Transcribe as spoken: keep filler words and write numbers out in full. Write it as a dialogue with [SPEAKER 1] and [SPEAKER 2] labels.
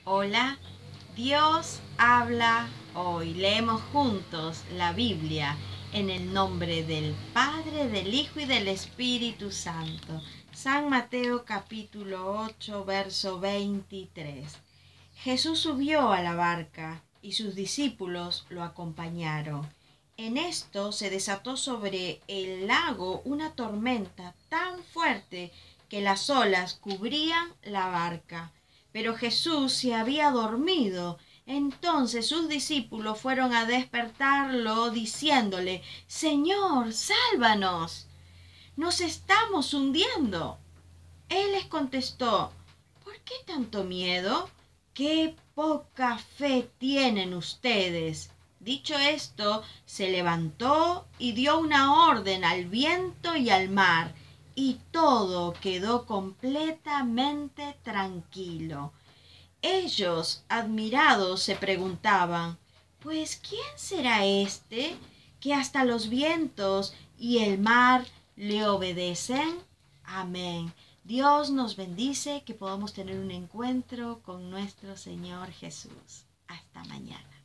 [SPEAKER 1] Hola, Dios habla hoy. Leemos juntos la Biblia en el nombre del Padre, del Hijo y del Espíritu Santo. San Mateo capítulo ocho, verso veintitrés. Jesús subió a la barca y sus discípulos lo acompañaron. En esto se desató sobre el lago una tormenta tan fuerte que las olas cubrían la barca. Pero Jesús se había dormido. Entonces sus discípulos fueron a despertarlo diciéndole: Señor, sálvanos, nos estamos hundiendo. Él les contestó: ¿por qué tanto miedo? ¡Qué poca fe tienen ustedes! Dicho esto, se levantó y dio una orden al viento y al mar, y todo quedó completamente tranquilo. Ellos, admirados, se preguntaban: ¿pues quién será este que hasta los vientos y el mar le obedecen? Amén. Dios nos bendice, que podamos tener un encuentro con nuestro Señor Jesús. Hasta mañana.